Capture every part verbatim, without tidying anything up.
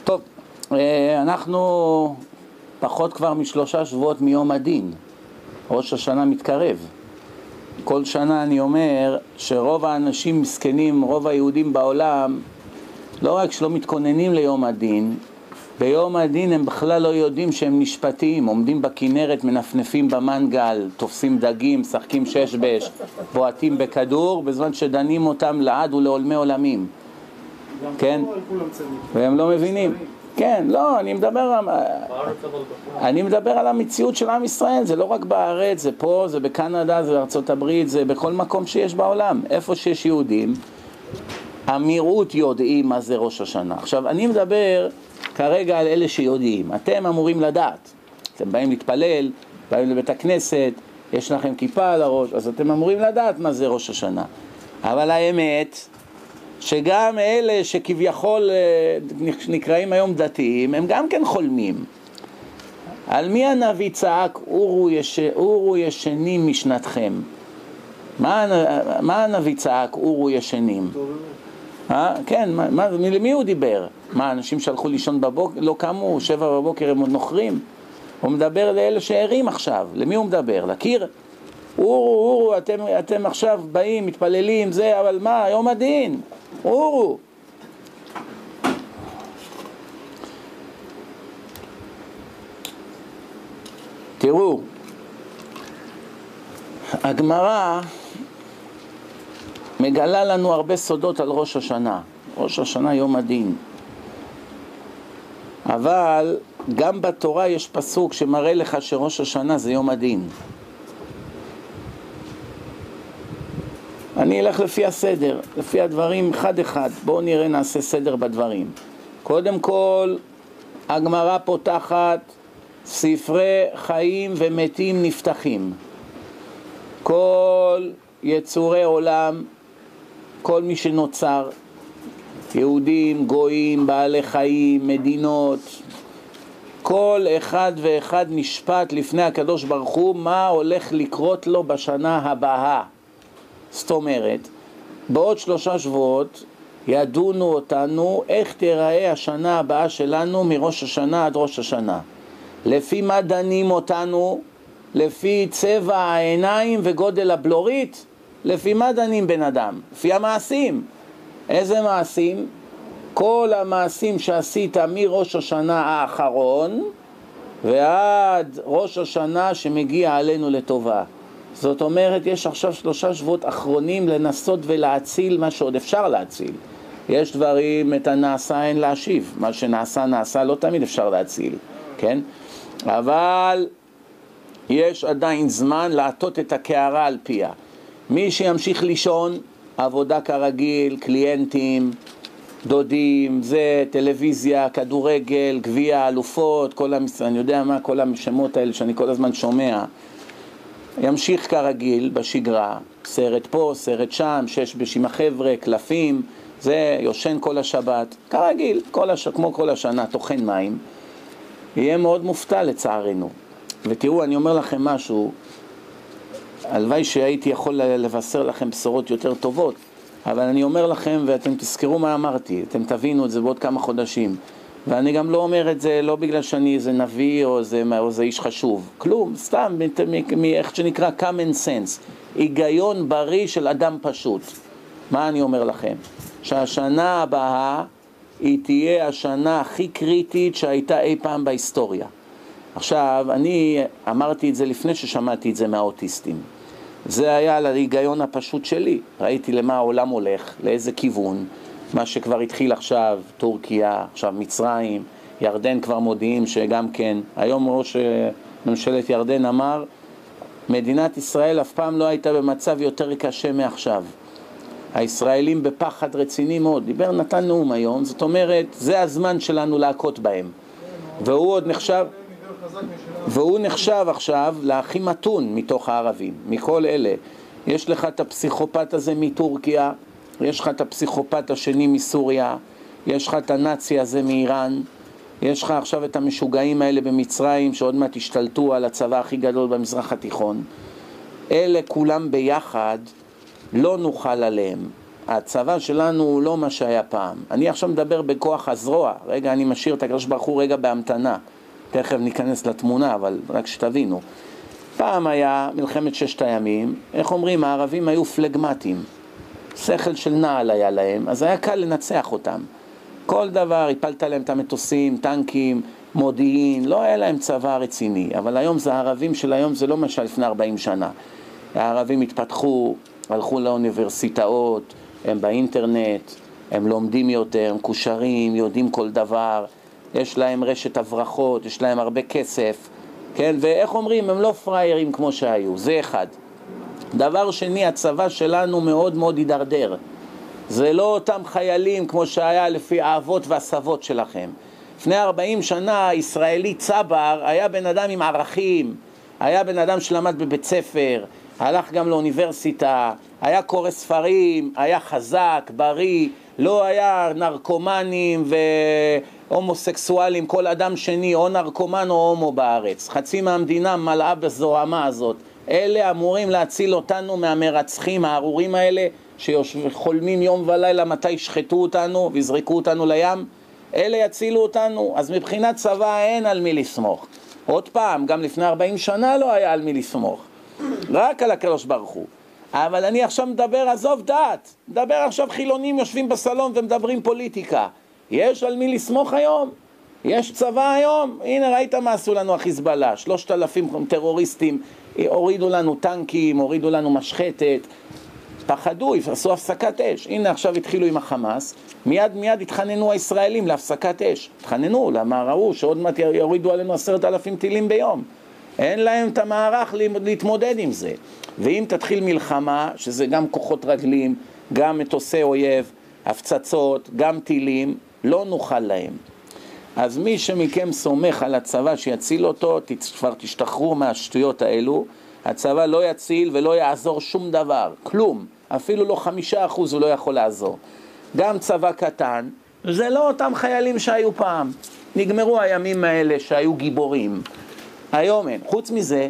טוב, אנחנו פחות כבר משלושה שבועות מיום הדין. ראש השנה מתקרב. כל שנה אני אומר שרוב האנשים מסכנים, רוב היהודים בעולם, לא רק שלא מתכוננים ליום הדין, ביום הדין הם בכלל לא יודעים שהם נשפטים, עומדים בכנרת, מנפנפים במנגל, תופסים דגים, משחקים שש בש, בועטים בכדור, בזמן שדנים אותם לעד ולעולמי עולמים. כן? והם לא מבינים. כן, לא, אני מדבר, אני מדבר על המציאות של עם ישראל, זה לא רק בארץ, זה פה, זה בקנדה, זה בארצות הברית, זה בכל מקום שיש בעולם. איפה שיש יהודים, המיעוט יודעים מה זה ראש השנה. עכשיו, אני מדבר כרגע על אלה שיודעים. אתם אמורים לדעת. אתם באים להתפלל, באים לבית הכנסת, יש לכם כיפה על הראש, אז אתם אמורים לדעת מה זה ראש השנה. אבל האמת, שגם אלה שכביכול נקראים היום דתיים, הם גם כן חולמים. על מי הנביא צעק, אורו, יש, אורו ישנים משנתכם? מה, מה הנביא צעק, אורו ישנים? אה? כן, מה, מה, למי הוא דיבר? מה, אנשים שהלכו לישון בבוקר, לא קמו, שבע בבוקר הם עוד נוחרים? הוא מדבר לאלה שערים עכשיו. למי הוא מדבר? לקיר? אורו, אורו, אתם, אתם עכשיו באים, מתפללים, זה, אבל מה, יום הדין? אורו. תראו, הגמרא מגלה לנו הרבה סודות על ראש השנה. ראש השנה יום הדין. אבל גם בתורה יש פסוק שמראה לך שראש השנה זה יום הדין. אני אלך לפי הסדר, לפי הדברים אחד אחד. בואו נראה, נעשה סדר בדברים. קודם כל, הגמרא פותחת, ספרי חיים ומתים נפתחים. כל יצורי עולם, כל מי שנוצר, יהודים, גויים, בעלי חיים, מדינות, כל אחד ואחד נשפט לפני הקדוש ברוך הוא מה הולך לקרות לו בשנה הבאה. זאת אומרת, בעוד שלושה שבועות ידונו אותנו איך תיראה השנה הבאה שלנו מראש השנה עד ראש השנה. לפי מה דנים אותנו? לפי צבע העיניים וגודל הבלורית? לפי מה דנים בן אדם? לפי המעשים. איזה מעשים? כל המעשים שעשית מראש השנה האחרון ועד ראש השנה שמגיע עלינו לטובה. זאת אומרת, יש עכשיו שלושה שבועות אחרונים לנסות ולהציל מה שעוד אפשר להציל. יש דברים, את הנעשה אין להשיב. מה שנעשה נעשה, לא תמיד אפשר להציל. כן? אבל יש עדיין זמן לעטות את הקערה על פיה. מי שימשיך לישון, עבודה כרגיל, קליינטים, דודים, זה, טלוויזיה, כדורגל, גביע, אלופות, כל המס... אני יודע מה, כל השמות האלה שאני כל הזמן שומע, ימשיך כרגיל בשגרה, סרט פה, סרט שם, שש בשים החבר'ה, קלפים, זה, יושן כל השבת, כרגיל, כל הש... כמו כל השנה, תוכן מים, יהיה מאוד מופתע לצערנו. ותראו, אני אומר לכם משהו, הלוואי שהייתי יכול לבשר לכם בשורות יותר טובות, אבל אני אומר לכם, ואתם תזכרו מה אמרתי, אתם תבינו את זה בעוד כמה חודשים, ואני גם לא אומר את זה לא בגלל שאני איזה נביא או איזה, או איזה איש חשוב, כלום, סתם, מאיך שנקרא common sense, היגיון בריא של אדם פשוט. מה אני אומר לכם? שהשנה הבאה היא תהיה השנה הכי קריטית שהייתה אי פעם בהיסטוריה. עכשיו, אני אמרתי את זה לפני ששמעתי את זה מהאוטיסטים. זה היה על ההיגיון הפשוט שלי. ראיתי למה העולם הולך, לאיזה כיוון. מה שכבר התחיל עכשיו, טורקיה, עכשיו מצרים, ירדן כבר מודיעים שגם כן. היום ראש ממשלת ירדן אמר, מדינת ישראל אף פעם לא הייתה במצב יותר קשה מעכשיו. הישראלים בפחד רציני מאוד. דיבר נתן נאום היום, זאת אומרת, זה הזמן שלנו להכות בהם. והוא עוד נחשב... והוא נחשב עכשיו להכי מתון מתוך הערבים, מכל אלה. יש לך את הפסיכופת הזה מטורקיה, יש לך את הפסיכופת השני מסוריה, יש לך את הנאצי הזה מאיראן, יש לך עכשיו את המשוגעים האלה במצרים שעוד מעט השתלטו על הצבא הכי גדול במזרח התיכון. אלה כולם ביחד לא נוכל עליהם. הצבא שלנו הוא לא מה שהיה פעם. אני עכשיו מדבר בכוח הזרוע. רגע, אני משאיר את הקדוש ברוך הוא רגע בהמתנה. תכף ניכנס לתמונה, אבל רק שתבינו. פעם היה מלחמת ששת הימים, איך אומרים, הערבים היו פלגמטים. שכל של נעל היה להם, אז היה קל לנצח אותם. כל דבר, הפלת להם את המטוסים, טנקים, מודיעין, לא היה להם צבא רציני. אבל היום זה הערבים של היום, זה לא מה שלפני ארבעים שנה. הערבים התפתחו, הלכו לאוניברסיטאות, הם באינטרנט, הם לומדים יותר, הם קושרים, יודעים כל דבר, יש להם רשת הברחות, יש להם הרבה כסף, כן? ואיך אומרים, הם לא פריירים כמו שהיו, זה אחד. דבר שני, הצבא שלנו מאוד מאוד הידרדר. זה לא אותם חיילים כמו שהיה לפי האבות והסבות שלכם. לפני ארבעים שנה, ישראלי צבר היה בן אדם עם ערכים, היה בן אדם שלמד בבית ספר, הלך גם לאוניברסיטה, היה קורא ספרים, היה חזק, בריא, לא היה נרקומנים והומוסקסואלים, כל אדם שני, או נרקומן או הומו בארץ. חצי מהמדינה מלאה בזוהמה הזאת. אלה אמורים להציל אותנו מהמרצחים הארורים האלה, שחולמים יום ולילה מתי ישחטו אותנו ויזרקו אותנו לים. אלה יצילו אותנו. אז מבחינת צבא אין על מי לסמוך. עוד פעם, גם לפני ארבעים שנה לא היה על מי לסמוך. רק על הקדוש ברוך הוא. אבל אני עכשיו מדבר, עזוב דת, מדבר עכשיו חילונים יושבים בסלון ומדברים פוליטיקה. יש על מי לסמוך היום? יש צבא היום? הנה ראית מה עשו לנו החיזבאללה, שלושת אלפים טרוריסטים, הורידו לנו טנקים, הורידו לנו משחטת, פחדו, עשו הפסקת אש. הנה עכשיו התחילו עם החמאס, מיד מיד התחננו הישראלים להפסקת אש. התחננו, למה ראו שעוד מעט יורידו עלינו עשרת אלפים טילים ביום. אין להם את המערך להתמודד עם זה. ואם תתחיל מלחמה, שזה גם כוחות רגלים, גם מטוסי אויב, הפצצות, גם טילים, לא נוכל להם. אז מי שמכם סומך על הצבא שיציל אותו, כבר תשתחררו מהשטויות האלו. הצבא לא יציל ולא יעזור שום דבר, כלום. אפילו לא חמישה אחוז הוא לא יכול לעזור. גם צבא קטן, זה לא אותם חיילים שהיו פעם. נגמרו הימים האלה שהיו גיבורים. היום אין. חוץ מזה,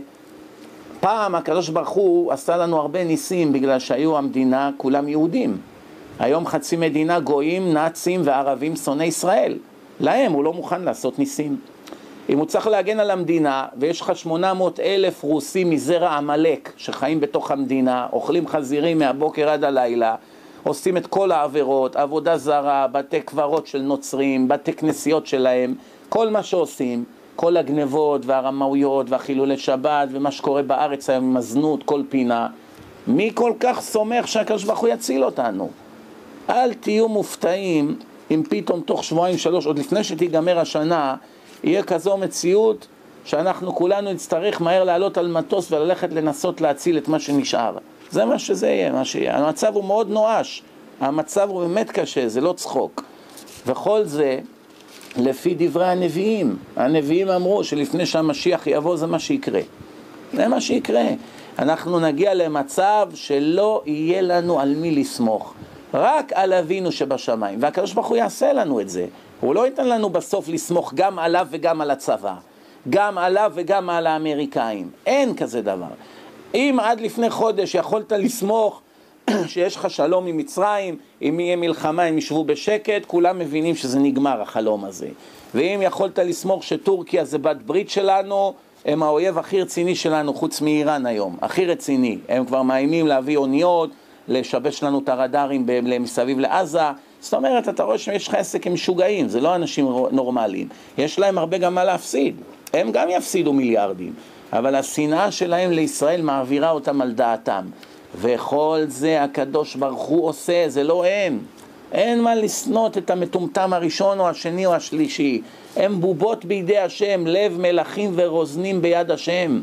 פעם הקדוש ברוך הוא עשה לנו הרבה ניסים בגלל שהיו המדינה כולם יהודים. היום חצי מדינה גויים, נאצים וערבים שונאי ישראל. להם הוא לא מוכן לעשות ניסים. אם הוא צריך להגן על המדינה, ויש לך שמונה מאות אלף רוסים מזרע עמלק שחיים בתוך המדינה, אוכלים חזירים מהבוקר עד הלילה, עושים את כל העבירות, עבודה זרה, בתי קברות של נוצרים, בתי כנסיות שלהם, כל מה שעושים, כל הגנבות והרמאויות והחילולי שבת ומה שקורה בארץ היום עם הזנות, כל פינה. מי כל כך סומך שהקדוש ברוך הוא יציל אותנו? אל תהיו מופתעים אם פתאום תוך שבועיים שלוש, עוד לפני שתיגמר השנה, יהיה כזו מציאות שאנחנו כולנו נצטרך מהר לעלות על מטוס וללכת לנסות להציל את מה שנשאר. זה מה שזה יהיה, מה שיהיה. המצב הוא מאוד נואש, המצב הוא באמת קשה, זה לא צחוק. וכל זה לפי דברי הנביאים. הנביאים אמרו שלפני שהמשיח יבוא זה מה שיקרה. זה מה שיקרה. אנחנו נגיע למצב שלא יהיה לנו על מי לסמוך. רק על אבינו שבשמיים. והקדוש ברוך הוא יעשה לנו את זה. הוא לא ייתן לנו בסוף לסמוך גם עליו וגם על הצבא. גם עליו וגם על האמריקאים. אין כזה דבר. אם עד לפני חודש יכולת לסמוך שיש לך שלום עם מצרים, אם יהיה מלחמה הם ישבו בשקט, כולם מבינים שזה נגמר החלום הזה. ואם יכולת לסמוך שטורקיה זה בת ברית שלנו, הם האויב הכי רציני שלנו חוץ מאיראן היום, הכי רציני. הם כבר מאיימים להביא אוניות, לשבש לנו את הרדארים מסביב לעזה. זאת אומרת, אתה רואה שיש לך עסק עם משוגעים, זה לא אנשים נורמליים. יש להם הרבה גם מה להפסיד. הם גם יפסידו מיליארדים. אבל השנאה שלהם לישראל מעבירה אותם על דעתם. וכל זה הקדוש ברוך הוא עושה, זה לא הם. אין מה לסנות את המטומטם הראשון או השני או השלישי. הם בובות בידי השם, לב מלכים ורוזנים ביד השם.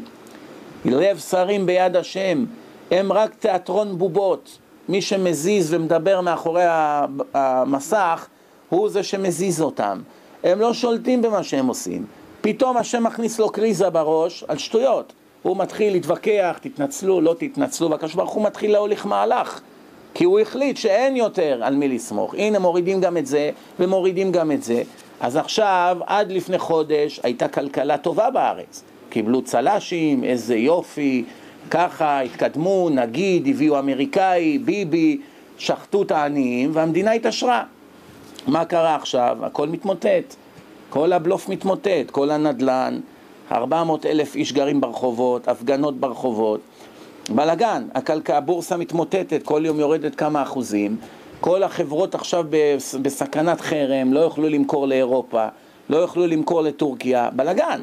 לב שרים ביד השם. הם רק תיאטרון בובות. מי שמזיז ומדבר מאחורי המסך, הוא זה שמזיז אותם. הם לא שולטים במה שהם עושים. פתאום השם מכניס לו קריזה בראש על שטויות. הוא מתחיל להתווכח, תתנצלו, לא תתנצלו, והקדוש ברוך הוא מתחיל להוליך מהלך. כי הוא החליט שאין יותר על מי לסמוך. הנה מורידים גם את זה, ומורידים גם את זה. אז עכשיו, עד לפני חודש, הייתה כלכלה טובה בארץ. קיבלו צלשים, איזה יופי, ככה, התקדמו, נגיד, הביאו אמריקאי, ביבי, שחטו את העניים והמדינה התעשרה. מה קרה עכשיו? הכל מתמוטט, כל הבלוף מתמוטט, כל הנדלן, ארבע מאות אלף איש גרים ברחובות, הפגנות ברחובות, בלגן, הכלכלה, הבורסה מתמוטטת, כל יום יורדת כמה אחוזים, כל החברות עכשיו בסכנת חרם, לא יוכלו למכור לאירופה, לא יוכלו למכור לטורקיה, בלגן.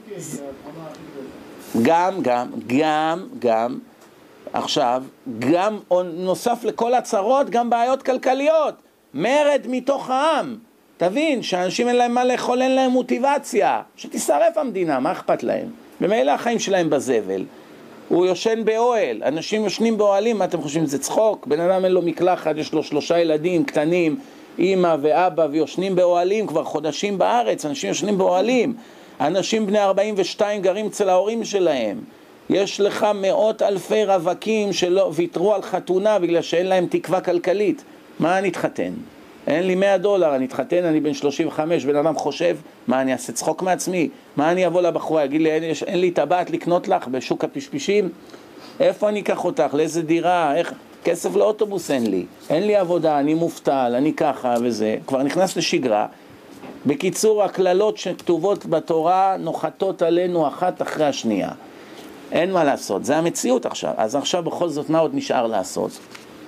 גם, גם, גם, גם, עכשיו, גם נוסף לכל הצרות, גם בעיות כלכליות, מרד מתוך העם. תבין שאנשים אין להם מה לאכול, אין להם מוטיבציה, שתישרף המדינה, מה אכפת להם? במילא החיים שלהם בזבל. הוא יושן באוהל, אנשים יושנים באוהלים, מה אתם חושבים, זה צחוק? בן אדם אין לו מקלחת, יש לו שלושה ילדים קטנים, אמא ואבא, ויושנים באוהלים כבר חודשים בארץ, אנשים יושנים באוהלים, אנשים בני ארבעים ושתיים גרים אצל ההורים שלהם. יש לך מאות אלפי רווקים שלא ויתרו על חתונה בגלל שאין להם תקווה כלכלית. מה אני אתחתן? אין לי מאה דולר, אני אתחתן, אני בן שלושים וחמש, בן אדם חושב, מה אני אעשה צחוק מעצמי? מה אני אבוא לבחורה, יגיד לי, אין, אין לי טבעת לקנות לך בשוק הפשפישים? איפה אני אקח אותך? לאיזה דירה? איך? כסף לאוטובוס אין לי, אין לי עבודה, אני מובטל, אני ככה וזה, כבר נכנס לשגרה. בקיצור, הכללות שכתובות בתורה נוחתות עלינו אחת אחרי השנייה. אין מה לעשות, זה המציאות עכשיו. אז עכשיו בכל זאת מה עוד נשאר לעשות?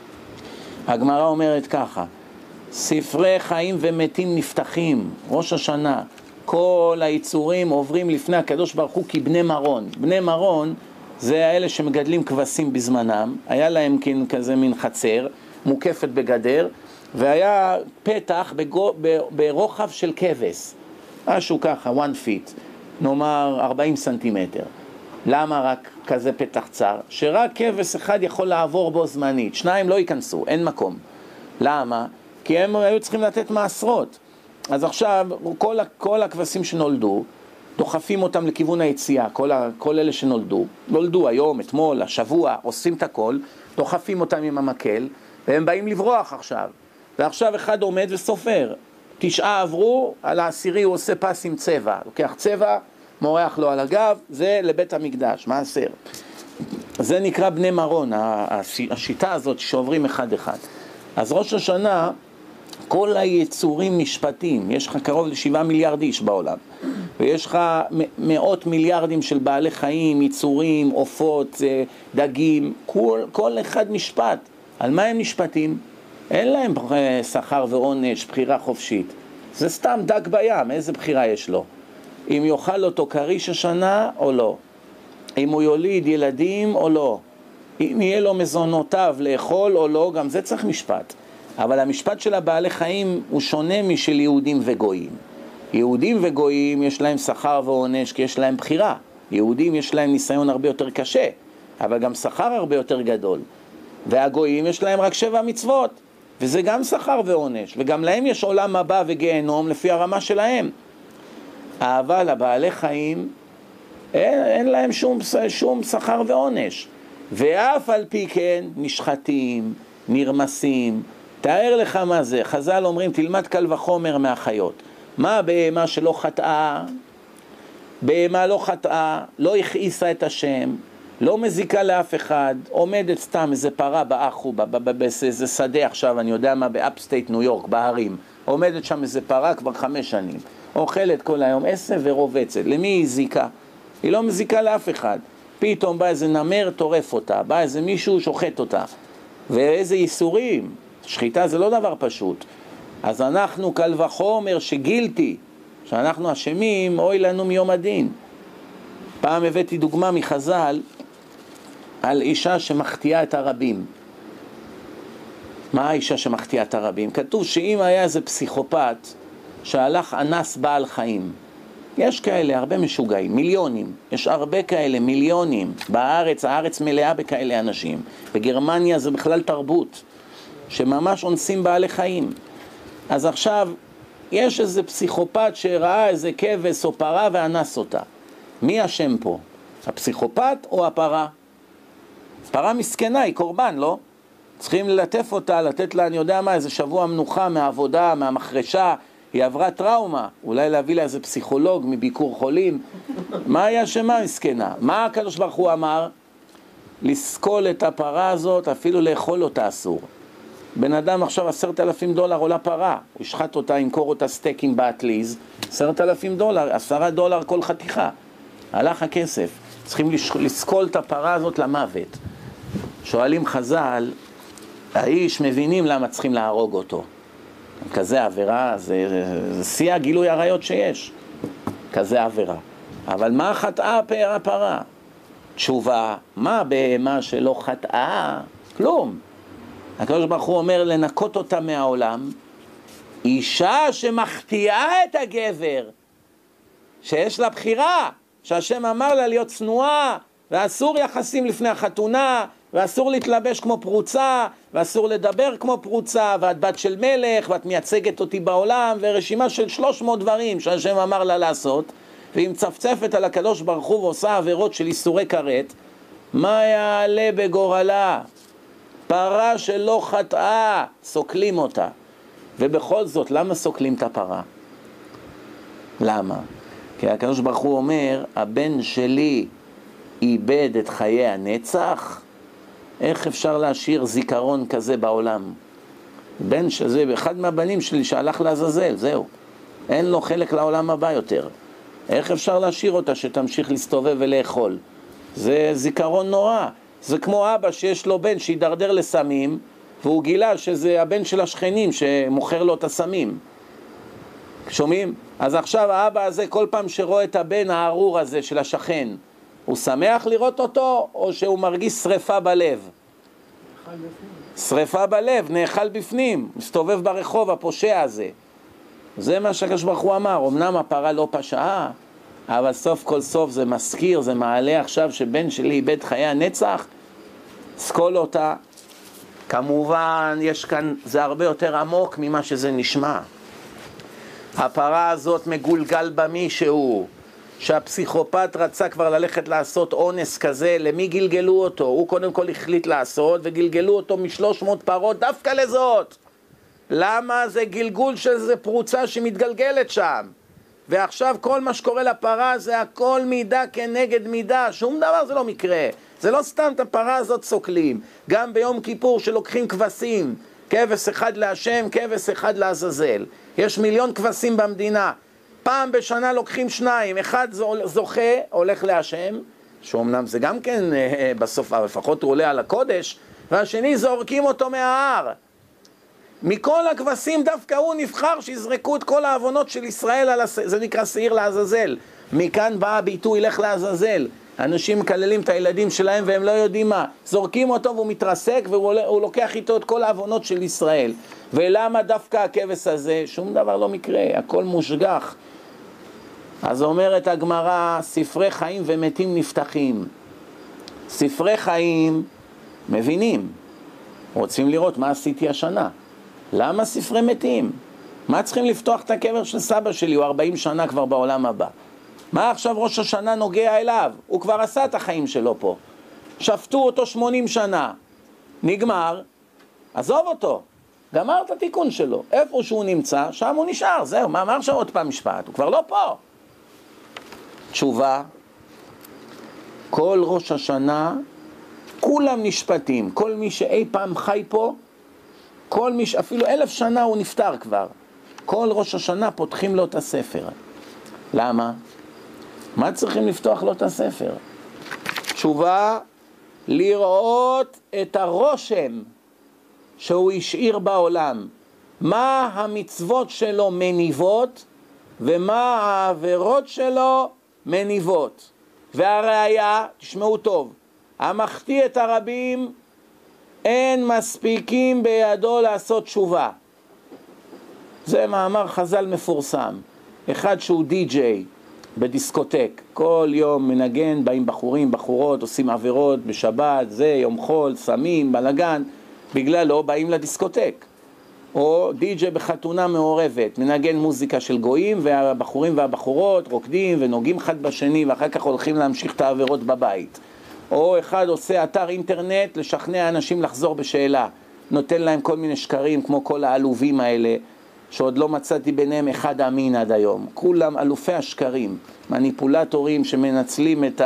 הגמרא אומרת ככה, ספרי חיים ומתים נפתחים, ראש השנה, כל היצורים עוברים לפני הקדוש ברוך הוא כבני מרון. בני מרון זה האלה שמגדלים כבשים בזמנם, היה להם כזה מין חצר, מוקפת בגדר, והיה פתח בגו, ברוחב של כבש, משהו ככה, one feet, נאמר ארבעים סנטימטר. למה רק כזה פתח צר? שרק כבש אחד יכול לעבור בו זמנית, שניים לא ייכנסו, אין מקום. למה? כי הם היו צריכים לתת מעשרות. אז עכשיו כל, כל הכבשים שנולדו, דוחפים אותם לכיוון היציאה, כל, ה, כל אלה שנולדו, נולדו היום, אתמול, השבוע, עושים את הכל, דוחפים אותם עם המקל, והם באים לברוח עכשיו. ועכשיו אחד עומד וסופר, תשעה עברו, על העשירי הוא עושה פס עם צבע, לוקח צבע, מורח לו על הגב, זה לבית המקדש, מעשר. זה נקרא בני מרון, השיטה הזאת שעוברים אחד אחד. אז ראש השנה, כל היצורים נשפטים, יש לך קרוב לשבעה מיליארד איש בעולם, ויש לך מאות מיליארדים של בעלי חיים, יצורים, עופות, דגים, כל, כל אחד נשפט. על מה הם נשפטים? אין להם שכר ועונש, בחירה חופשית. זה סתם דג בים, איזה בחירה יש לו? אם יאכל אותו כריש השנה או לא? אם הוא יוליד ילדים או לא? אם יהיה לו מזונותיו לאכול או לא, גם זה צריך משפט. אבל המשפט של הבעלי חיים הוא שונה משל יהודים וגויים. יהודים וגויים יש להם שכר ועונש כי יש להם בחירה. יהודים יש להם ניסיון הרבה יותר קשה, אבל גם שכר הרבה יותר גדול. והגויים יש להם רק שבע מצוות, וזה גם שכר ועונש, וגם להם יש עולם הבא וגיהנום לפי הרמה שלהם. אבל הבעלי חיים אין, אין להם שום, שום שכר ועונש, ואף על פי כן נשחטים, נרמסים. תאר לך מה זה, חז"ל אומרים תלמד קל וחומר מהחיות. מה בהמה שלא חטאה? בהמה לא חטאה, לא הכעיסה את השם, לא מזיקה לאף אחד, עומדת סתם איזה פרה באחו, באיזה שדה עכשיו, אני יודע מה, באפסטייט ניו יורק, בהרים, עומדת שם איזה פרה כבר חמש שנים, אוכלת כל היום עשב ורובצת. למי היא זיקה? היא לא מזיקה לאף אחד. פתאום בא איזה נמר טורף אותה, בא איזה מישהו שוחט אותה, ואיזה ייסורים. שחיטה זה לא דבר פשוט. אז אנחנו קל וחומר שגילתי, שאנחנו אשמים, אוי לנו מיום הדין. פעם הבאתי דוגמה מחז"ל על אישה שמחטיאה את הרבים. מה האישה שמחטיאה את הרבים? כתוב שאם היה איזה פסיכופת שהלך אנס בעל חיים, יש כאלה הרבה משוגעים, מיליונים, יש הרבה כאלה, מיליונים בארץ, הארץ מלאה בכאלה אנשים. בגרמניה זה בכלל תרבות שממש אונסים בעלי חיים. אז עכשיו יש איזה פסיכופת שראה איזה כבש או פרה ואנס אותה. מי השם פה? הפסיכופת או הפרה? פרה מסכנה, היא קורבן, לא? צריכים ללטף אותה, לתת לה, אני יודע מה, איזה שבוע מנוחה מהעבודה, מהמחרשה, היא עברה טראומה, אולי להביא לה איזה פסיכולוג מביקור חולים. מה היה שמה מסכנה? מה הקדוש ברוך הוא אמר? לסקול את הפרה הזאת, אפילו לאכול אותה אסור. בן אדם עכשיו עשרת אלפים דולר עולה פרה, הוא ישחט אותה, ימכור אותה סטייקים באטליז, עשרת אלפים דולר, עשרה דולר כל חתיכה, הלך הכסף. צריכים לסקול את הפרה הזאת למוות. שואלים חז"ל, האיש מבינים למה צריכים להרוג אותו. כזה עבירה, זה, זה, זה שיא הגילוי עריות שיש, כזה עבירה. אבל מה חטאה הפרה? תשובה, מה בהמה שלא חטאה? כלום. הקדוש ברוך הוא אומר לנקות אותה מהעולם. אישה שמחטיאה את הגבר, שיש לה בחירה, שהשם אמר לה להיות צנועה, ואסור יחסים לפני החתונה, ואסור להתלבש כמו פרוצה, ואסור לדבר כמו פרוצה, ואת בת של מלך, ואת מייצגת אותי בעולם, ורשימה של שלוש מאות דברים שהשם אמר לה לעשות, והיא מצפצפת על הקדוש ברוך הוא ועושה עבירות של איסורי כרת, מה יעלה בגורלה? פרה שלא חטאה, סוקלים אותה. ובכל זאת, למה סוקלים את הפרה? למה? כי הקדוש ברוך הוא אומר, הבן שלי איבד את חיי הנצח, איך אפשר להשאיר זיכרון כזה בעולם? בן שזה, אחד מהבנים שלי שהלך לעזאזל, זהו. אין לו חלק לעולם הבא יותר. איך אפשר להשאיר אותה שתמשיך להסתובב ולאכול? זה זיכרון נורא. זה כמו אבא שיש לו בן שידרדר לסמים, והוא גילה שזה הבן של השכנים שמוכר לו את הסמים. שומעים? אז עכשיו האבא הזה כל פעם שרואה את הבן הארור הזה של השכן, הוא שמח לראות אותו או שהוא מרגיש שריפה בלב? שריפה בלב, נאכל בפנים, מסתובב ברחוב הפושע הזה. זה מה שהקדוש ברוך הוא אמר. אמנם הפרה לא פשעה, אבל סוף כל סוף זה מזכיר, זה מעלה עכשיו שבן שלי איבד חיי הנצח, סקול אותה. כמובן יש כאן, זה הרבה יותר עמוק ממה שזה נשמע. הפרה הזאת מגולגל במישהו, שהפסיכופת רצה כבר ללכת לעשות אונס כזה. למי גלגלו אותו? הוא קודם כל החליט לעשות, וגלגלו אותו משלוש מאות פרות דווקא לזאת. למה? זה גלגול של זה פרוצה שמתגלגלת שם. ועכשיו כל מה שקורה לפרה זה הכל מידה כנגד מידה, שום דבר זה לא מקרה. זה לא סתם את הפרה הזאת סוקלים. גם ביום כיפור שלוקחים כבשים, כבש אחד להשם, כבש אחד לעזאזל. יש מיליון כבשים במדינה, פעם בשנה לוקחים שניים, אחד זוכה, הולך להשם, שאומנם זה גם כן בסוף, לפחות הוא עולה על הקודש, והשני זורקים אותו מההר. מכל הכבשים דווקא הוא נבחר שיזרקו את כל העוונות של ישראל, על הס... זה נקרא שעיר לעזאזל. מכאן בא הביטוי לך לעזאזל. אנשים מקללים את הילדים שלהם והם לא יודעים מה. זורקים אותו והוא מתרסק והוא לוקח איתו את כל העוונות של ישראל. ולמה דווקא הכבש הזה? שום דבר לא מקרה, הכל מושגח. אז אומרת הגמרא, ספרי חיים ומתים נפתחים. ספרי חיים מבינים, רוצים לראות מה עשיתי השנה. למה ספרי מתים? מה צריכים לפתוח את הקבר של סבא שלי? הוא ארבעים שנה כבר בעולם הבא. מה עכשיו ראש השנה נוגע אליו? הוא כבר עשה את החיים שלו פה. שפטו אותו שמונים שנה. נגמר, עזוב אותו. גמר את התיקון שלו. איפה שהוא נמצא, שם הוא נשאר. זהו, מה אמר עכשיו עוד פעם משפט? הוא כבר לא פה. תשובה, כל ראש השנה, כולם נשפטים. כל מי שאי פעם חי פה, כל מי, אפילו אלף שנה הוא נפטר כבר. כל ראש השנה פותחים לו את הספר. למה? מה צריכים לפתוח לו את הספר? תשובה, לראות את הרושם שהוא השאיר בעולם. מה המצוות שלו מניבות, ומה העבירות שלו מניבות. והראיה, תשמעו טוב, המחטיא את הרבים, אין מספיקים בידו לעשות תשובה. זה מאמר חז"ל מפורסם. אחד שהוא די-ג'יי בדיסקוטק, כל יום מנגן, באים בחורים, בחורות, עושים עבירות בשבת, זה יום חול, סמים, בלגן, בגלל לא באים לדיסקוטק. או די-ג'יי בחתונה מעורבת, מנגן מוזיקה של גויים, והבחורים והבחורות רוקדים ונוגעים אחד בשני, ואחר כך הולכים להמשיך את העבירות בבית. או אחד עושה אתר אינטרנט לשכנע אנשים לחזור בשאלה, נותן להם כל מיני שקרים כמו כל העלובים האלה, שעוד לא מצאתי ביניהם אחד אמין עד היום. כולם אלופי השקרים, מניפולטורים שמנצלים את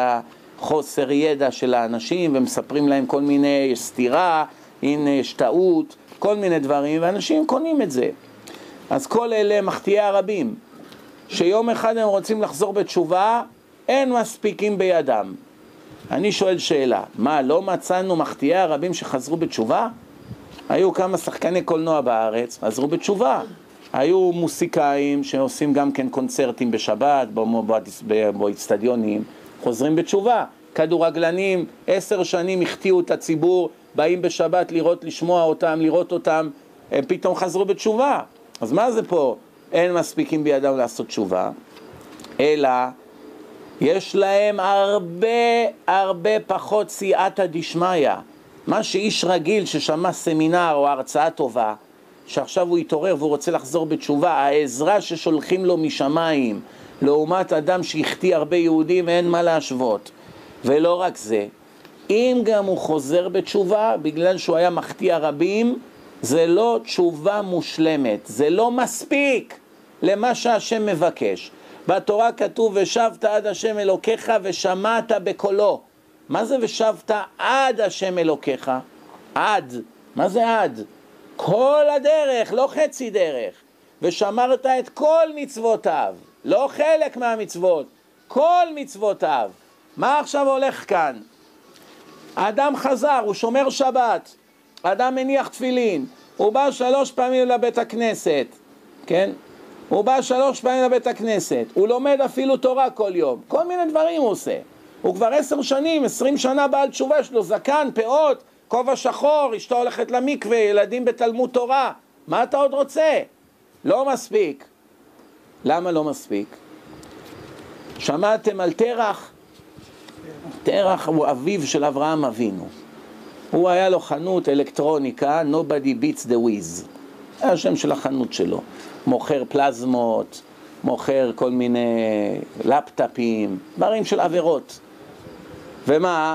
החוסר ידע של האנשים ומספרים להם כל מיני סתירה, הנה יש טעות, כל מיני דברים, ואנשים קונים את זה. אז כל אלה מחטיאי הרבים, שיום אחד הם רוצים לחזור בתשובה, אין מספיקים בידם. אני שואל שאלה, מה, לא מצאנו מחטיאי הרבים שחזרו בתשובה? היו כמה שחקני קולנוע בארץ, חזרו בתשובה. היו מוסיקאים שעושים גם כן קונצרטים בשבת, באצטדיונים, חוזרים בתשובה. כדורגלנים, עשר שנים החטיאו את הציבור, באים בשבת לראות, לשמוע אותם, לראות אותם, הם פתאום חזרו בתשובה. אז מה זה פה? אין מספיקים בידם לעשות תשובה, אלא יש להם הרבה הרבה פחות סייעתא דשמיא. מה שאיש רגיל ששמע סמינר או הרצאה טובה, שעכשיו הוא יתעורר והוא רוצה לחזור בתשובה, העזרה ששולחים לו משמיים, לעומת אדם שהחטיא הרבה יהודים, אין מה להשוות. ולא רק זה, אם גם הוא חוזר בתשובה, בגלל שהוא היה מחטיא רבים, זה לא תשובה מושלמת, זה לא מספיק למה שהשם מבקש. בתורה כתוב, ושבת עד השם אלוקיך ושמעת בקולו. מה זה ושבת עד השם אלוקיך? עד. מה זה עד? כל הדרך, לא חצי דרך. ושמרת את כל מצוותיו, לא חלק מהמצוות, כל מצוותיו. מה עכשיו הולך כאן? האדם חזר, הוא שומר שבת, האדם מניח תפילין, הוא בא שלוש פעמים לבית הכנסת, כן? הוא בא שלוש פעמים לבית הכנסת, הוא לומד אפילו תורה כל יום, כל מיני דברים הוא עושה. הוא כבר עשר שנים, עשרים שנה בעל תשובה שלו, זקן, פאות, כובע שחור, אשתו הולכת למקווה, ילדים בתלמוד תורה. מה אתה עוד רוצה? לא מספיק. למה לא מספיק? שמעתם על תרח? תרח הוא אביו של אברהם אבינו. הוא היה לו חנות אלקטרוניקה, nobody beats the whiz. זה השם של החנות שלו. מוכר פלזמות, מוכר כל מיני לפטאפים, דברים של עבירות. ומה?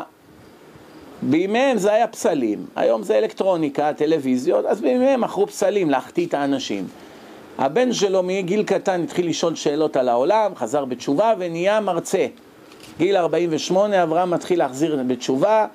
בימיהם זה היה פסלים. היום זה אלקטרוניקה, טלוויזיות, אז בימיהם מכרו פסלים להחטיא את האנשים. הבן שלו מגיל קטן התחיל לשאול שאלות על העולם, חזר בתשובה ונהיה מרצה. גיל ארבעים ושמונה, אברהם מתחיל להחזיר בתשובה,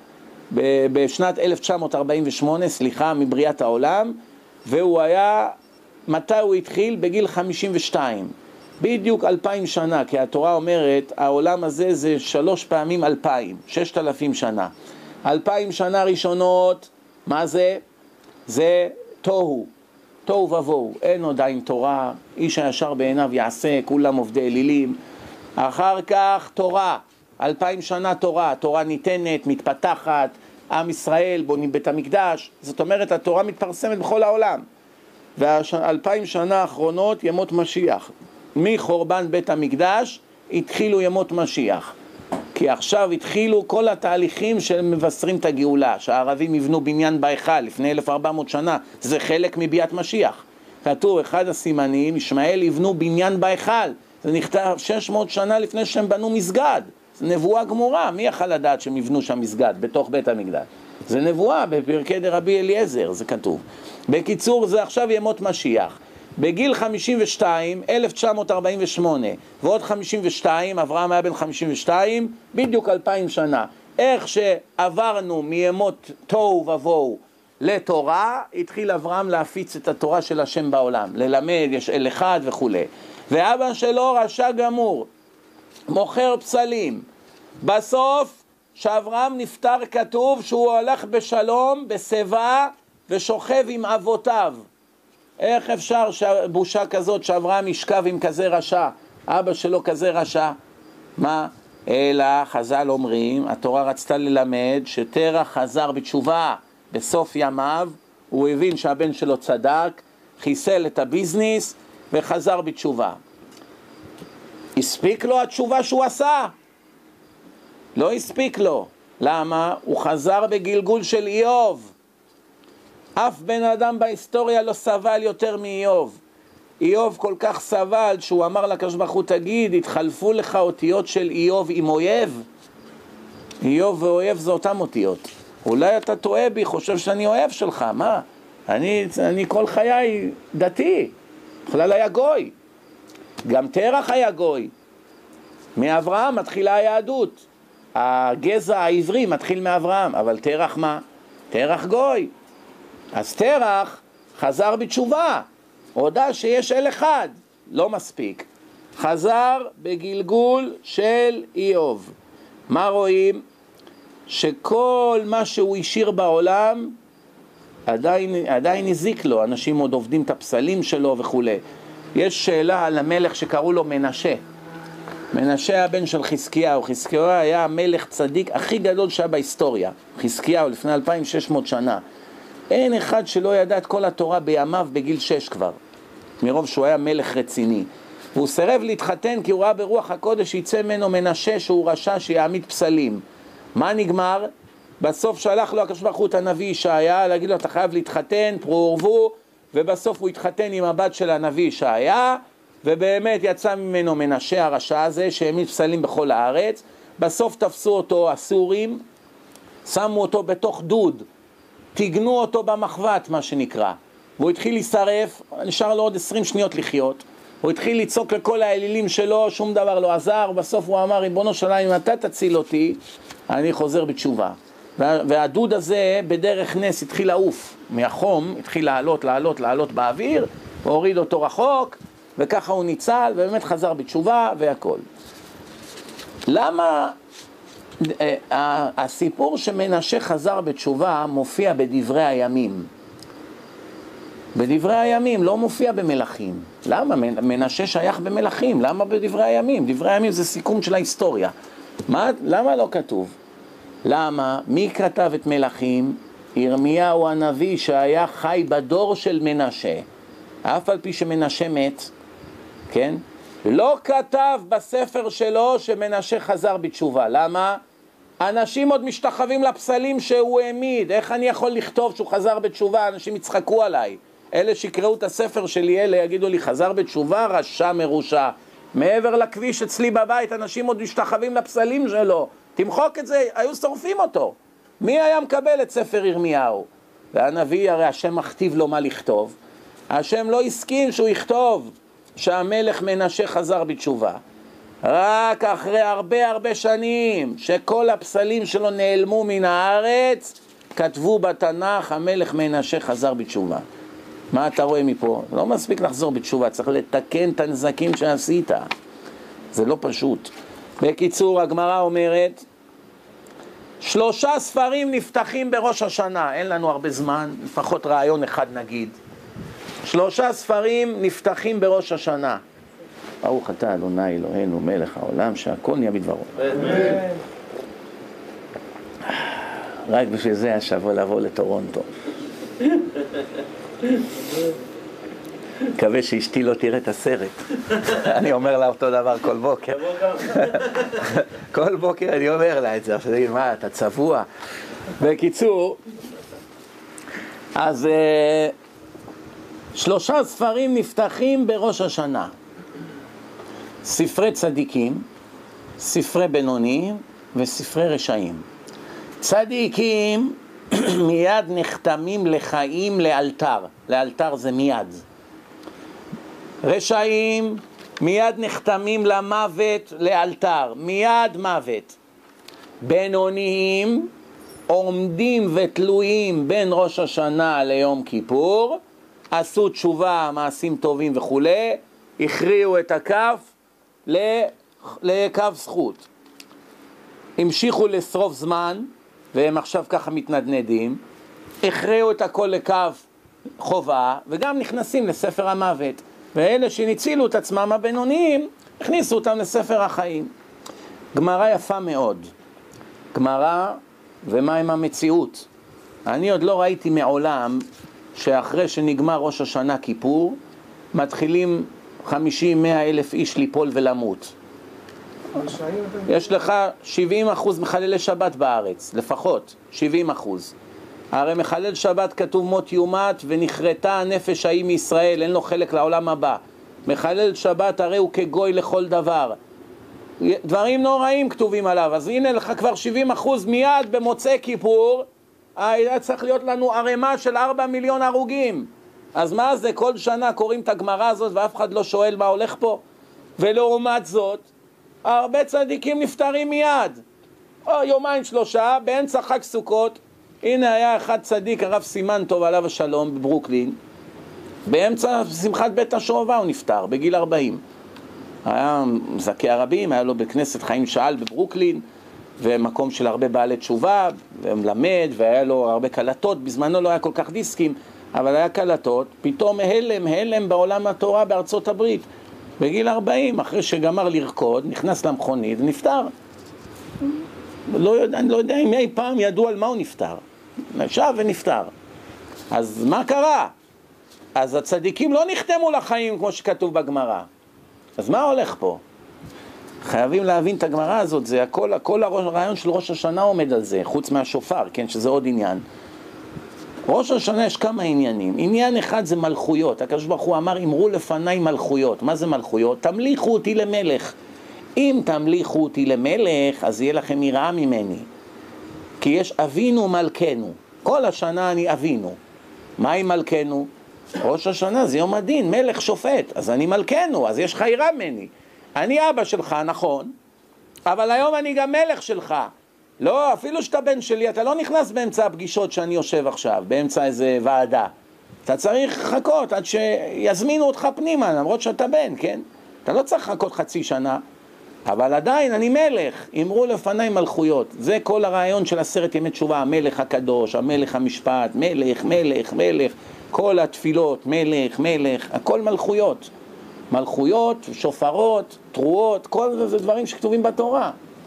בשנת אלף תשע מאות ארבעים ושמונה, סליחה, מבריאת העולם, והוא היה, מתי הוא התחיל? בגיל חמישים ושתיים. בדיוק אלפיים שנה, כי התורה אומרת, העולם הזה זה שלוש פעמים אלפיים, ששת אלפים שנה. אלפיים שנה ראשונות, מה זה? זה תוהו, תוהו ובוהו, אין עדיין תורה, איש הישר בעיניו יעשה, כולם עובדי אלילים. אחר כך תורה, אלפיים שנה תורה, תורה ניתנת, מתפתחת, עם ישראל בונים בית המקדש, זאת אומרת התורה מתפרסמת בכל העולם. והאלפיים שנה האחרונות ימות משיח. מחורבן בית המקדש התחילו ימות משיח. כי עכשיו התחילו כל התהליכים שמבשרים את הגאולה, שהערבים יבנו בניין בהיכל לפני אלף וארבע מאות שנה, זה חלק מביאת משיח. כתוב אחד הסימנים, ישמעאל יבנו בניין בהיכל, זה נכתב שש מאות שנה לפני שהם בנו מסגד. זה נבואה גמורה, מי יכל לדעת שהם יבנו שם מסגד בתוך בית המקדש? זה נבואה בפרקי דרבי אליעזר, זה כתוב. בקיצור, זה עכשיו ימות משיח. בגיל חמישים ושתיים, אלף תשע מאות ארבעים ושמונה, ועוד חמישים ושתיים, אברהם היה בן חמישים ושתיים, בדיוק אלפיים שנה. איך שעברנו מימות תוהו ובוהו לתורה, התחיל אברהם להפיץ את התורה של השם בעולם, ללמד, יש אל אחד וכו'. ואבא שלו רשע גמור, מוכר פסלים. בסוף, שאברהם נפטר, כתוב שהוא הולך בשלום, בשיבה, ושוכב עם אבותיו. איך אפשר בושה כזאת שאברהם ישכב עם כזה רשע, אבא שלו כזה רשע? מה? אלא חז"ל אומרים, התורה רצתה ללמד שתרח חזר בתשובה בסוף ימיו, הוא הבין שהבן שלו צדק, חיסל את הביזניס וחזר בתשובה. הספיק לו התשובה שהוא עשה? לא הספיק לו. למה? הוא חזר בגלגול של איוב. אף בן אדם בהיסטוריה לא סבל יותר מאיוב. איוב כל כך סבל שהוא אמר לקדוש ברוך הוא, תגיד, התחלפו לך אותיות של איוב עם אויב? איוב ואויב זה אותם אותיות. אולי אתה טועה בי, חושב שאני אוהב שלך, מה? אני, אני כל חיי דתי, בכלל היה גוי. גם תרח היה גוי. מאברהם מתחילה היהדות. הגזע העברי מתחיל מאברהם, אבל תרח מה? תרח גוי. אז תרח חזר בתשובה, הודע שיש אל אחד, לא מספיק. חזר בגלגול של איוב. מה רואים? שכל מה שהוא השאיר בעולם עדיין, עדיין הזיק לו, אנשים עוד עובדים את הפסלים שלו וכו'. יש שאלה על המלך שקראו לו מנשה. מנשה היה בן של חזקיהו. חזקיהו היה המלך צדיק הכי גדול שהיה בהיסטוריה. חזקיהו לפני אלפיים ושש מאות שנה. אין אחד שלא ידע את כל התורה בימיו בגיל שש כבר, מרוב שהוא היה מלך רציני. והוא סירב להתחתן כי הוא ראה ברוח הקודש שיצא ממנו מנשה שהוא רשע שיעמיד פסלים. מה נגמר? בסוף שלח לו הקדוש ברוך הוא את הנביא ישעיה להגיד לו אתה חייב להתחתן, פרו ורבו, ובסוף הוא התחתן עם הבת של הנביא ישעיה, ובאמת יצא ממנו מנשה הרשע הזה שהעמיד פסלים בכל הארץ. בסוף תפסו אותו הסורים, שמו אותו בתוך דוד, תיגנו אותו במחבת מה שנקרא, והוא התחיל להישרף, נשאר לו עוד עשרים שניות לחיות. הוא התחיל לצעוק לכל האלילים שלו, שום דבר לא עזר. בסוף הוא אמר ריבונו של עולם אם אתה תציל אותי אני חוזר בתשובה. והדוד הזה בדרך נס התחיל לעוף מהחום, התחיל לעלות לעלות לעלות באוויר, והוריד אותו רחוק, וככה הוא ניצל ובאמת חזר בתשובה והכל. למה הסיפור שמנשה חזר בתשובה מופיע בדברי הימים? בדברי הימים, לא מופיע במלכים. למה? מנשה שייך במלכים, למה בדברי הימים? דברי הימים זה סיכום של ההיסטוריה. מה, למה לא כתוב? למה? מי כתב את מלכים? ירמיהו הנביא שהיה חי בדור של מנשה. אף על פי שמנשה מת, כן? לא כתב בספר שלו שמנשה חזר בתשובה. למה? אנשים עוד משתחווים לפסלים שהוא העמיד. איך אני יכול לכתוב שהוא חזר בתשובה? אנשים יצחקו עליי. אלה שיקראו את הספר שלי, אלה יגידו לי חזר בתשובה, רשע מרושע. מעבר לכביש אצלי בבית אנשים עוד משתחווים לפסלים שלו. תמחוק את זה, היו שורפים אותו. מי היה מקבל את ספר ירמיהו? והנביא הרי השם מכתיב לו מה לכתוב. השם לא הסכים שהוא יכתוב שהמלך מנשה חזר בתשובה. רק אחרי הרבה הרבה שנים שכל הפסלים שלו נעלמו מן הארץ, כתבו בתנ"ך המלך מנשה חזר בתשובה. מה אתה רואה מפה? לא מספיק לחזור בתשובה, צריך לתקן את הנזקים שעשית. זה לא פשוט. בקיצור, הגמרא אומרת, שלושה ספרים נפתחים בראש השנה. אין לנו הרבה זמן, לפחות רעיון אחד נגיד. שלושה ספרים נפתחים בראש השנה. ברוך אתה אדוני אלוהינו מלך העולם שהכל נהיה בדברו. רק בשביל זה השבוע לבוא לטורונטו. מקווה שאשתי לא תראה את הסרט. אני אומר לה אותו דבר כל בוקר. כל בוקר אני אומר לה את זה. אז אני אומר, מה, אתה צבוע? בקיצור, אז שלושה ספרים נפתחים בראש השנה. ספרי צדיקים, ספרי בינוניים וספרי רשעים. צדיקים מיד נחתמים לחיים לאלתר. לאלתר זה מיד. רשעים מיד נחתמים למוות לאלתר. מיד מוות. בינוניים עומדים ותלויים בין ראש השנה ליום כיפור. עשו תשובה, מעשים טובים וכו'. הכריעו את הכף לקו זכות. המשיכו לשרוף זמן, והם עכשיו ככה מתנדנדים, הכריעו את הכל לקו חובה, וגם נכנסים לספר המוות. ואלה שניצילו את עצמם הבינוניים, הכניסו אותם לספר החיים. גמרא יפה מאוד. גמרא, ומה עם המציאות? אני עוד לא ראיתי מעולם שאחרי שנגמר ראש השנה כיפור, מתחילים חמישים מאה אלף איש ליפול ולמות. יש לך שבעים אחוז מחללי שבת בארץ, לפחות שבעים אחוז. הרי מחלל שבת כתוב מות יומת ונחרטה הנפש ההיא מישראל, אין לו חלק לעולם הבא. מחלל שבת הרי הוא כגוי לכל דבר. דברים נוראים כתובים עליו. אז הנה לך כבר שבעים אחוז מיד במוצאי כיפור, היה צריך להיות לנו ערימה של ארבע מיליון הרוגים. אז מה זה? כל שנה קוראים את הגמרא הזאת ואף אחד לא שואל מה הולך פה? ולעומת זאת, הרבה צדיקים נפטרים מיד. או יומיים שלושה, באמצע חג סוכות. הנה היה אחד צדיק, הרב סימן טוב עליו השלום בברוקלין. באמצע שמחת בית השואבה הוא נפטר, בגיל ארבעים. היה מזכה הרבים, היה לו בכנסת חיים שאל בברוקלין, ומקום של הרבה בעלי תשובה, ומלמד, והיה לו הרבה קלטות, בזמנו לא היה כל כך דיסקים, אבל היה קלטות, פתאום הלם, הלם בעולם התורה בארצות הברית. בגיל ארבעים, אחרי שגמר לרקוד, נכנס למכונית ונפטר. לא יודע, אני לא יודע אם אי פעם ידעו על מה הוא נפטר. נשב ונפטר. אז מה קרה? אז הצדיקים לא נחתמו לחיים כמו שכתוב בגמרא. אז מה הולך פה? חייבים להבין את הגמרא הזאת, זה הכל, הכל הרעיון של ראש השנה עומד על זה, חוץ מהשופר, כן, שזה עוד עניין. ראש השנה יש כמה עניינים. עניין אחד זה מלכויות. הקדוש ברוך הוא אמר, אמרו לפניי מלכויות. מה זה מלכויות? תמליכו אותי למלך. אם תמליכו אותי למלך, אז יהיה לכם יראה ממני. כי יש אבינו מלכנו. כל השנה אני אבינו. מה עם מלכנו? ראש השנה זה יום הדין, מלך שופט. אז אני מלכנו, אז יש לך יראה ממני. אני אבא שלך, נכון, אבל היום אני גם מלך שלך. לא, אפילו שאתה בן שלי, אתה לא נכנס באמצע הפגישות שאני יושב עכשיו, באמצע איזה ועדה. אתה צריך לחכות עד שיזמינו אותך פנימה, למרות שאתה בן, כן? אתה לא צריך לחכות חצי שנה, אבל עדיין אני מלך, אמרו לפניי מלכויות. זה כל הרעיון של עשרת ימי תשובה, המלך הקדוש, המלך המשפט, מלך, מלך, מלך, כל התפילות, מלך, מלך, הכל מלכויות. מלכויות, שופרות, תרועות, כל זה, זה דברים שכתובים בתורה.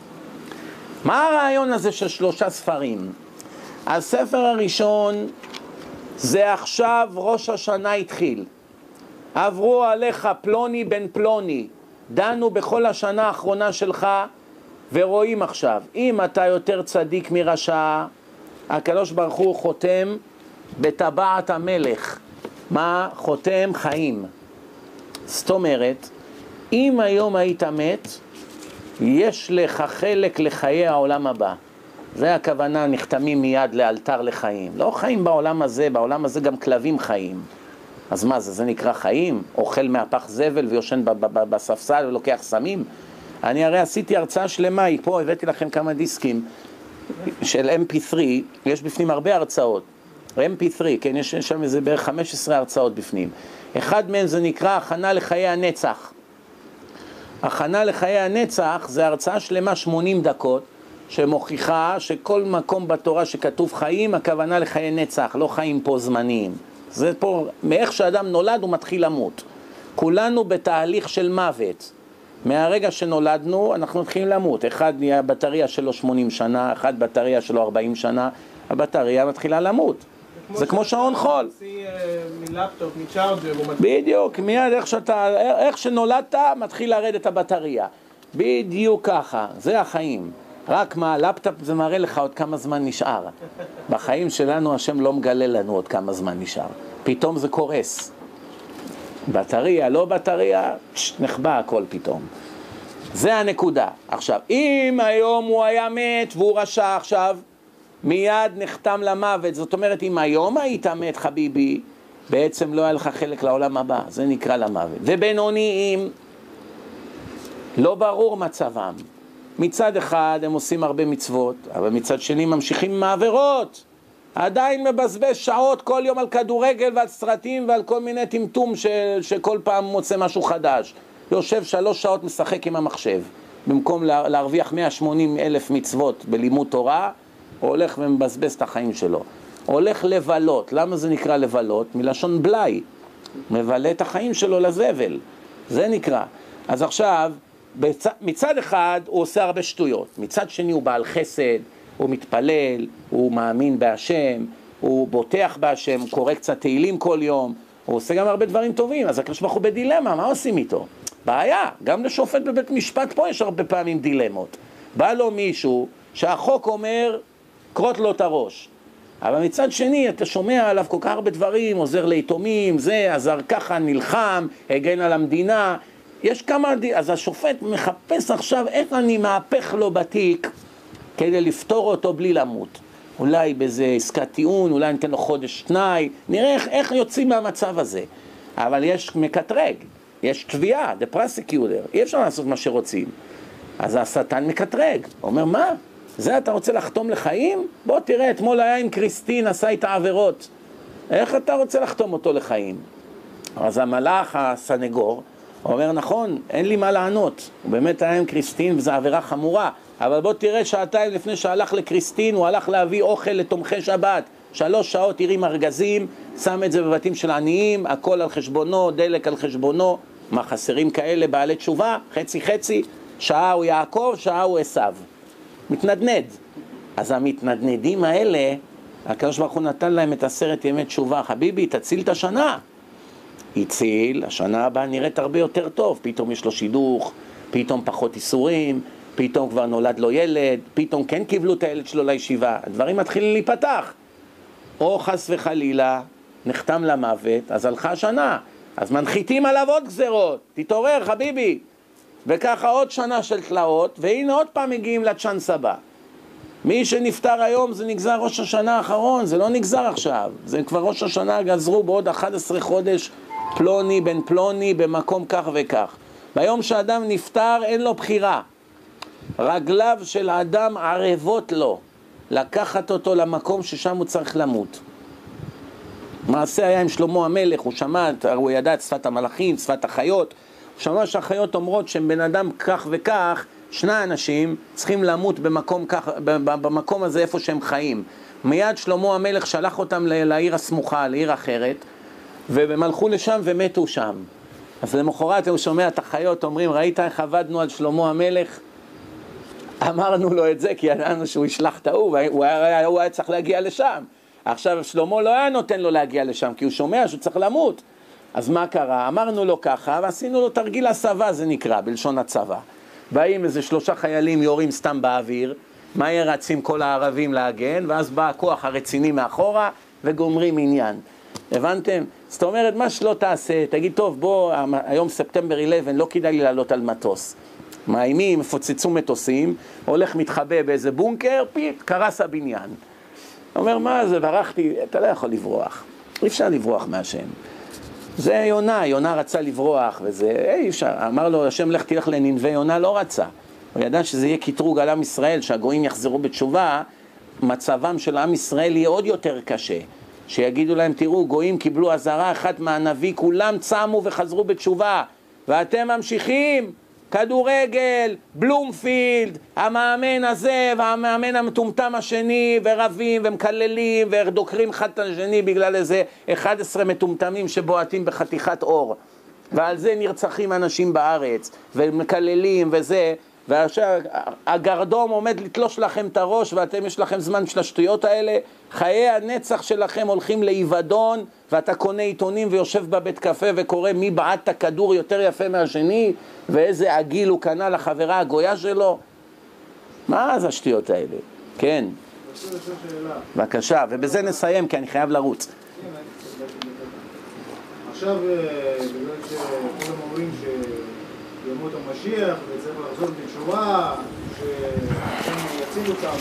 מה הרעיון הזה של שלושה ספרים? הספר הראשון זה עכשיו ראש השנה התחיל. עברו עליך פלוני בן פלוני, דנו בכל השנה האחרונה שלך ורואים עכשיו. אם אתה יותר צדיק מרשע, הקדוש ברוך הוא חותם בטבעת המלך. מה? חותם חיים. זאת אומרת, אם היום היית מת, יש לך חלק לחיי העולם הבא. זה הכוונה, נחתמים מיד לאלתר לחיים. לא חיים בעולם הזה, בעולם הזה גם כלבים חיים. אז מה זה, זה נקרא חיים? אוכל מהפח זבל ויושן בספסל ולוקח סמים? אני הרי עשיתי הרצאה שלמה, פה הבאתי לכם כמה דיסקים של אם פי שלוש, יש בפנים הרבה הרצאות. אם פי שלוש, כן, יש שם איזה בערך חמש עשרה הרצאות בפנים. אחד מהם זה נקרא הכנה לחיי הנצח. הכנה לחיי הנצח זה הרצאה שלמה שמונים דקות, שמוכיחה שכל מקום בתורה שכתוב חיים, הכוונה לחיי נצח, לא חיים פה זמניים. זה פה, מאיך שאדם נולד הוא מתחיל למות. כולנו בתהליך של מוות. מהרגע שנולדנו אנחנו מתחילים למות. אחד נהיה בטריה שלו שמונים שנה, אחד בטריה שלו ארבעים שנה, הבטריה מתחילה למות. זה כמו שעון חול. מלפטופ, מצ'ארג'ר. בדיוק, מיד איך שאתה, איך שנולדת מתחיל לרדת הבטריה. בדיוק ככה, זה החיים. רק מה, לפטופ זה מראה לך עוד כמה זמן נשאר. בחיים שלנו השם לא מגלה לנו עוד כמה זמן נשאר. פתאום זה קורס. בטריה, לא בטריה, נחבא הכל פתאום. זה הנקודה. עכשיו, אם היום הוא היה מת והוא רשע עכשיו, מיד נחתם למוות. זאת אומרת, אם היום היית מת חביבי, בעצם לא היה לך חלק לעולם הבא. זה נקרא למוות. ובינוניים, לא ברור מצבם. מצד אחד הם עושים הרבה מצוות, אבל מצד שני ממשיכים עם העבירות. עדיין מבזבז שעות כל יום על כדורגל ועל סרטים ועל כל מיני טמטום ש... שכל פעם מוצא משהו חדש. יושב שלוש שעות משחק עם המחשב. במקום לה... להרוויח מאה ושמונים אלף מצוות בלימוד תורה, הוא הולך ומבזבז את החיים שלו. הולך לבלות. למה זה נקרא לבלות? מלשון בלי. מבלה את החיים שלו לזבל. זה נקרא. אז עכשיו, בצ... מצד אחד הוא עושה הרבה שטויות. מצד שני הוא בעל חסד, הוא מתפלל, הוא מאמין בהשם, הוא בוטח בהשם, הוא קורא קצת תהילים כל יום, הוא עושה גם הרבה דברים טובים. אז הקדוש ברוך הוא בדילמה, מה עושים איתו? בעיה, גם לשופט בבית משפט פה יש הרבה פעמים דילמות. בא לו מישהו שהחוק אומר, קרות לו את הראש. אבל מצד שני, אתה שומע עליו כל כך הרבה דברים, עוזר ליתומים, זה, עזר ככה, נלחם, הגן על המדינה. יש כמה, אז השופט מחפש עכשיו איך אני מהפך לו בתיק, כדי לפתור אותו בלי למות. אולי באיזה עסקת טיעון, אולי ניתן לו חודש תנאי, נראה איך, איך יוצאים מהמצב הזה. אבל יש מקטרג, יש תביעה, the prosecutor, אי אפשר לעשות מה שרוצים. אז השטן מקטרג, אומר מה? זה אתה רוצה לחתום לחיים? בוא תראה, אתמול היה עם קריסטין, עשה איתה עבירות. איך אתה רוצה לחתום אותו לחיים? אז המלאך, הסנגור, אומר, נכון, אין לי מה לענות. הוא באמת היה עם קריסטין, וזו עבירה חמורה. אבל בוא תראה, שעתיים לפני שהלך לקריסטין, הוא הלך להביא אוכל לתומכי שבת. שלוש שעות הרים ארגזים, שם את זה בבתים של עניים, הכל על חשבונו, דלק על חשבונו. מה, חסרים כאלה בעלי תשובה? חצי חצי, שעה הוא יעקב, שעה הוא עשיו. מתנדנד. אז המתנדנדים האלה, הקדוש ברוך הוא נתן להם את עשרת ימי תשובה. חביבי, תציל את השנה. הציל, השנה הבאה נראית הרבה יותר טוב. פתאום יש לו שידוך, פתאום פחות איסורים, פתאום כבר נולד לו ילד, פתאום כן קיבלו את הילד שלו לישיבה. הדברים מתחילים להיפתח. או חס וחלילה, נחתם למוות, אז הלכה השנה. אז מנחיתים עליו עוד גזרות. תתעורר, חביבי. וככה עוד שנה של תלאות, והנה עוד פעם מגיעים לצ'אנס הבא. מי שנפטר היום זה נגזר ראש השנה האחרון, זה לא נגזר עכשיו. זה כבר ראש השנה גזרו בעוד אחד עשר חודש פלוני בן פלוני במקום כך וכך. ביום שאדם נפטר אין לו בחירה. רגליו של האדם ערבות לו, לקחת אותו למקום ששם הוא צריך למות. מעשה היה עם שלמה המלך, הוא שמע, הוא ידע את שפת המלאכים, שפת החיות, הוא שמע שהחיות אומרות שהם בן אדם כך וכך, שני אנשים צריכים למות במקום, כך, במקום הזה איפה שהם חיים. מיד שלמה המלך שלח אותם לעיר הסמוכה, לעיר אחרת, והם הלכו לשם ומתו שם. אז למחרת הוא שומע את החיות, אומרים, ראית איך עבדנו על שלמה המלך? אמרנו לו את זה כי ידענו שהוא ישלח את ההוא, הוא היה, הוא היה צריך להגיע לשם. עכשיו שלמה לא היה נותן לו להגיע לשם, כי הוא שומע שהוא צריך למות. אז מה קרה? אמרנו לו ככה, ועשינו לו תרגיל הסבה, זה נקרא, בלשון הצבא. באים איזה שלושה חיילים יורים סתם באוויר, מהר רצים כל הערבים להגן, ואז בא הכוח הרציני מאחורה, וגומרים עניין. הבנתם? זאת אומרת, מה שלא תעשה, תגיד, טוב, בוא, היום ספטמבר אחת עשרה, לא כדאי לי לעלות על מטוס. מאיימים, מפוצצו מטוסים, הולך מתחבא באיזה בונקר, פיט, קרס הבניין. אומר, מה זה, ברחתי, אתה לא יכול לברוח. אי אפשר לברוח מהשם. זה יונה, יונה רצה לברוח, וזה, אי אפשר. אמר לו, השם לך תלך לנינווה, יונה לא רצה. הוא ידע שזה יהיה קטרוג על עם ישראל, שהגויים יחזרו בתשובה, מצבם של עם ישראל יהיה עוד יותר קשה. שיגידו להם, תראו, גויים קיבלו עזרה אחת מהנביא, כולם צמו וחזרו בתשובה, ואתם ממשיכים, כדורגל, בלומפילד, המאמן הזה והמאמן המטומטם השני, ורבים ומקללים ודוקרים אחד את השני בגלל איזה אחד עשר מטומטמים שבועטים בחתיכת אור, ועל זה נרצחים אנשים בארץ ומקללים וזה, ועכשיו הגרדום עומד לתלוש לכם את הראש, ואתם יש לכם זמן של השטויות האלה. חיי הנצח שלכם הולכים לאיבדון, ואתה קונה עיתונים ויושב בבית קפה וקורא מי בעט את הכדור יותר יפה מהשני, ואיזה עגיל הוא קנה לחברה הגויה שלו. מה זה השטויות האלה? כן. בבקשה, ובזה נסיים כי אני חייב לרוץ. עכשיו, בגלל שכולם אומרים ש... ימות המשיח, וצריך לחזור בתשובה, שהם יציל אותם.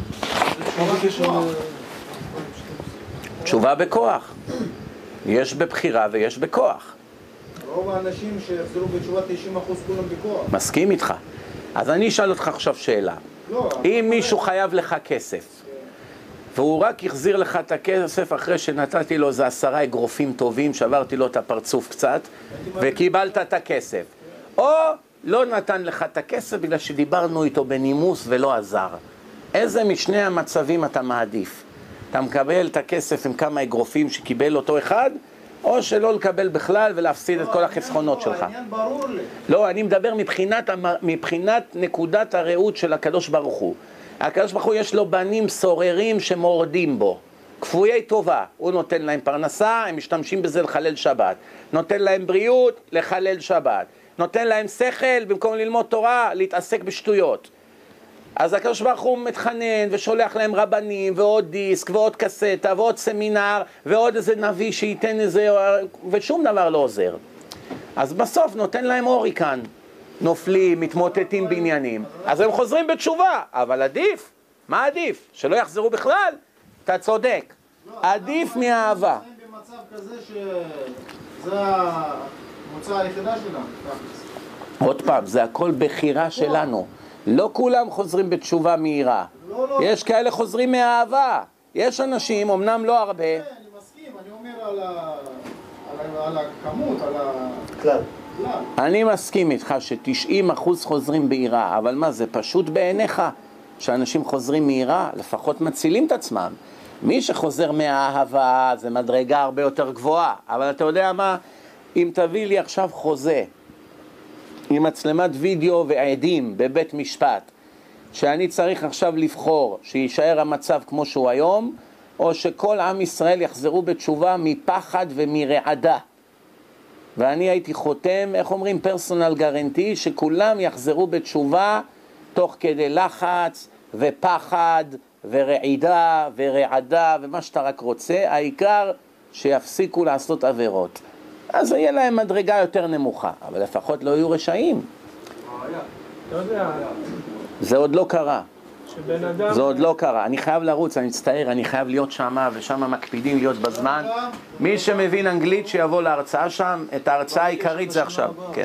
תשובה בכוח. יש בבחירה ויש בכוח. רוב האנשים שיחזרו בתשובה תשעים אחוז כולם בכוח. מסכים איתך. אז אני אשאל אותך עכשיו שאלה. אם מישהו חייב לך כסף, והוא רק החזיר לך את הכסף אחרי שנתתי לו איזה עשרה אגרופים טובים, שברתי לו את הפרצוף קצת, וקיבלת את הכסף. או לא נתן לך את הכסף בגלל שדיברנו איתו בנימוס ולא עזר. איזה משני המצבים אתה מעדיף? אתה מקבל את הכסף עם כמה אגרופים שקיבל אותו אחד, או שלא לקבל בכלל ולהפסיד את כל החסכונות שלך? העניין ברור לי. לא, אני מדבר מבחינת, מבחינת נקודת הראות של הקדוש ברוך הוא. הקדוש ברוך הוא יש לו בנים סוררים שמורדים בו. כפויי טובה, הוא נותן להם פרנסה, הם משתמשים בזה לחלל שבת. נותן להם בריאות, לחלל שבת. נותן להם שכל, במקום ללמוד תורה, להתעסק בשטויות. אז הקדוש ברוך הוא מתחנן ושולח להם רבנים ועוד דיסק ועוד קסטה ועוד סמינר ועוד איזה נביא שייתן איזה, ושום דבר לא עוזר. אז בסוף נותן להם הוריקן, נופלים, מתמוטטים בעניינים, אז הם חוזרים בתשובה. אבל עדיף, מה עדיף? שלא יחזרו בכלל? אתה צודק, עדיף מהאהבה. במצב כזה שזה המוצא היחידה שלנו. עוד פעם, זה הכל בחירה שלנו. לא כולם חוזרים בתשובה מהירה. לא, לא. יש כאלה חוזרים מהאהבה. יש אנשים, אמנם לא הרבה. אני מסכים, אני אומר על על הכמות, על כלל. הכלל. אני מסכים איתך ש-תשעים אחוז חוזרים ביראה, אבל מה, זה פשוט בעיניך שאנשים חוזרים מיראה, לפחות מצילים את עצמם. מי שחוזר מהאהבה זה מדרגה הרבה יותר גבוהה, אבל אתה יודע מה? אם תביא לי עכשיו חוזה עם מצלמת וידאו ועדים בבית משפט, שאני צריך עכשיו לבחור שישאר המצב כמו שהוא היום, או שכל עם ישראל יחזרו בתשובה מפחד ומרעדה, ואני הייתי חותם, איך אומרים, פרסונל גרנטי, שכולם יחזרו בתשובה תוך כדי לחץ ופחד ורעידה ורעדה ומה שאתה רק רוצה, העיקר שיפסיקו לעשות עבירות. אז יהיה להם מדרגה יותר נמוכה, אבל לפחות לא יהיו רשעים. אתה יודע, זה עוד לא קרה. שבן אדם... זה עוד לא קרה. אני חייב לרוץ, אני מצטער, אני חייב להיות שמה, ושמה מקפידים להיות בזמן. מי שמבין אנגלית שיבוא להרצאה שם, את ההרצאה העיקרית זה עכשיו. כן.